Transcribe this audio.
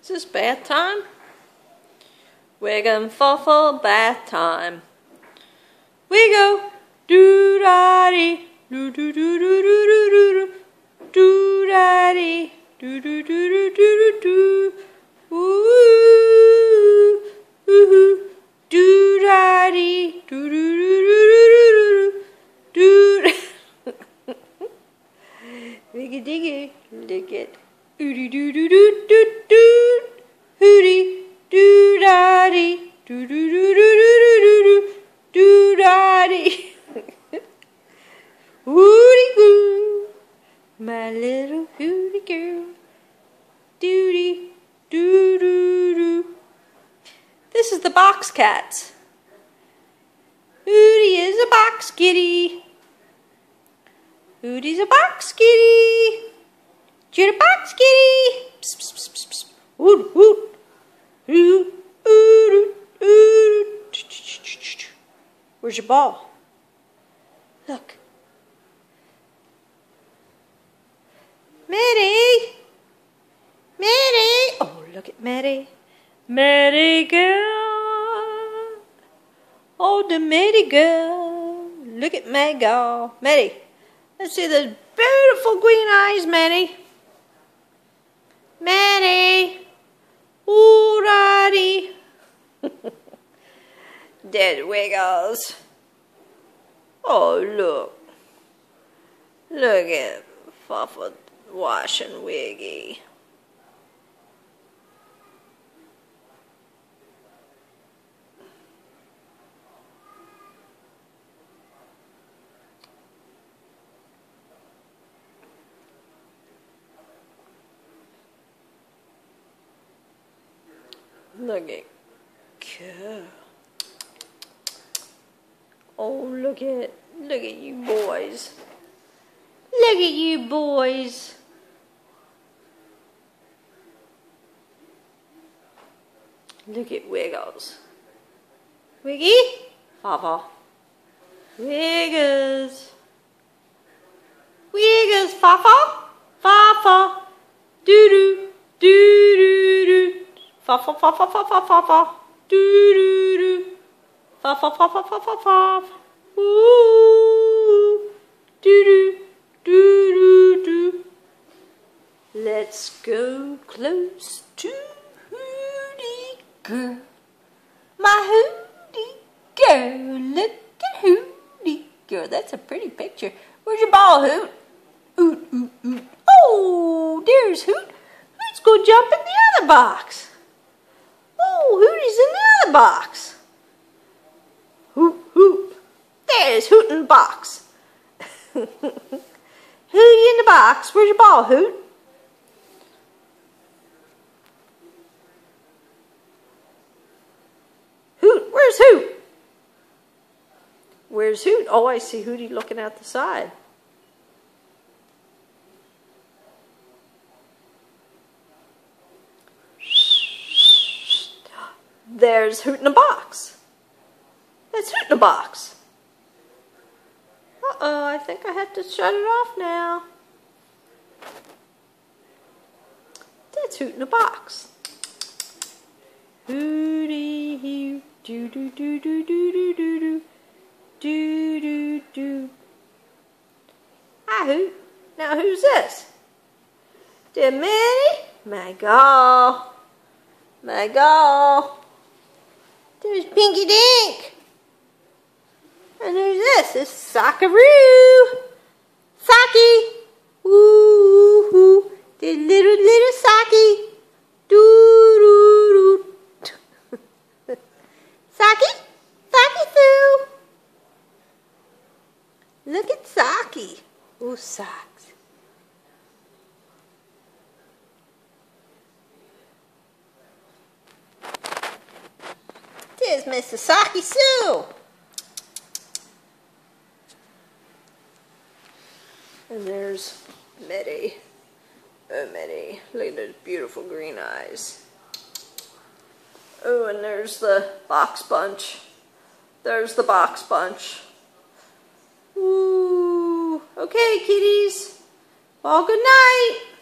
Is this bath time? Wiggum fuffle bath time. We go doo da dee doo doo doo doo doo doo doo da dee doo doo doo doo doo doo ooh ooh doo da dee doo doo doo doo doo doo. Diggy diggy, lick it. Oodie doo doo doo doo doo. Hootie doo da dee doo doo doo doo doo doo doo doo da dee. Hootie goo, my little hootie girl. Doody doo doo doo. This is the box cats. Hootie is a box kitty. Hootie's a box kitty. You're a box kitty. Psst, psst, psst, psst, psst. Woot, woot. Oot, oot, oot. Where's your ball? Look. Maddie. Maddie. Oh, look at Maddie. Maddie girl. Oh, the Maddie girl. Look at Maddie girl. Maddie. Let's see those beautiful green eyes, Maddie. Maddie. Alrighty. Dead Wiggles. Oh, look. Look at Fuffa washing Wiggy. Look at Kerr. Oh, look at you boys. Look at you boys. Look at Wiggles. Wiggy? Papa. Wiggles. Wiggles, Fafa. Fafa. Doo-doo. Doo-doo-doo. Fa fa fa fa fa fa fa fa. Doo doo doo. Fa fa fa fa fa fa fa. Ooh. Doo doo doo doo doo. Let's go close to Hootie girl. My Hootie girl. Look at Hootie girl. That's a pretty picture. Where's your ball, Hoot? Oot oot oot. Oh, there's Hoot. Hoot's gonna jump in the other box. Oh, Hootie's in the other box. Hoot, hoot. There's Hoot in the box. Hootie in the box. Where's your ball, Hoot? Hoot, where's Hoot? Where's Hoot? Oh, I see Hootie looking out the side. There's Hoot in a box. That's Hoot in a box. Uh-oh, I think I have to shut it off now. That's Hoot in a box. Hootie hoo, doo doo doo doo doo doo doo doo doo doo doo. Hi Hoot. Now who's this? Minnie? My girl. My girl. There's Pinky Dink. And who's this? This is Sockaroo. Socky. Ooh, ooh. The little Socky. Doo, doo, doo. Socky? Socky Sue. Look at Socky. Ooh, socks. There's Mr. Socky Sue. And there's Mitty. Oh, Mitty. Look at those beautiful green eyes. Oh, and there's the box bunch. There's the box bunch. Ooh. Okay, kitties. Well, good night.